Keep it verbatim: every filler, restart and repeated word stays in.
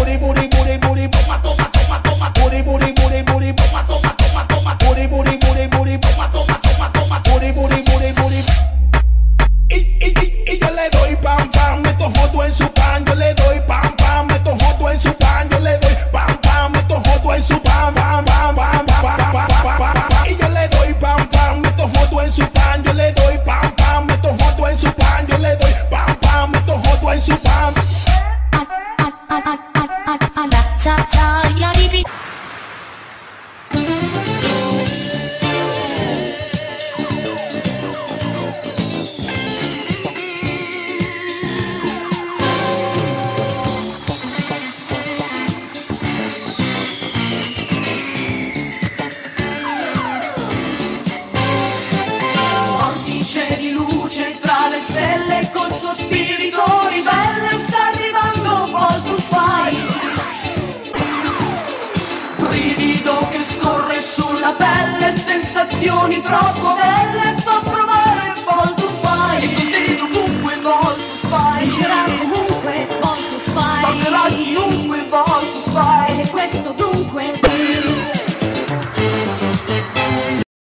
booty, booty, booty, booty, toma, toma, toma, toma, booty, booty, booty, booty, toma, toma, toma, toma, booty, booty, booty, booty, toma, toma, toma, toma, booty, booty, booty, booty. Y, y, y, y yo le doy pam, pam, meto joto en su pan, yo le doy pam, pam, meto joto en su pan, yo le doy pam, pam, meto joto en su pan, pam, pam, pam, pam, pam, pam, pam, pam, pam. Y yo le doy pam, pam, meto joto en su pan, yo le doy pam, pam, meto joto en su pan, yo le doy pam, pam, meto joto en su pan. Di luce tra le stelle col suo spirito ribelle sta arrivando Balthus Fire. Brivido che scorre sulla pelle, sensazioni troppo belle.